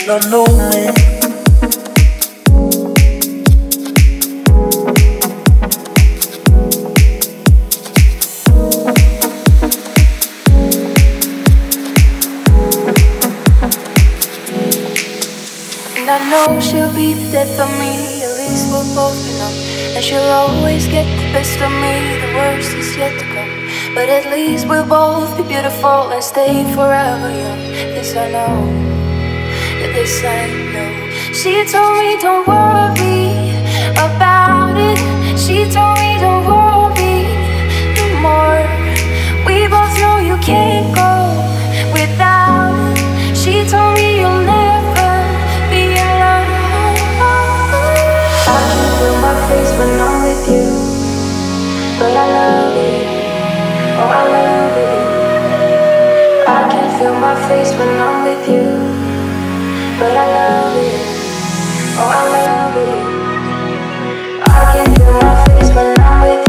not know me. And I know she'll be the death of me, at least we'll both be numb. And she'll always get the best of me, the worst is yet to come. But at least we'll both be beautiful and stay forever young. This I know, this I know. She told me don't worry about it. She told me don't worry no more. We both know you can't go without it. She told me you'll never be alone. I can feel my face when I'm with you, but I love it. Oh, I love it. I can feel my face when I'm with you, but I love it. Oh, I love it. I can feel my face when I'm with you.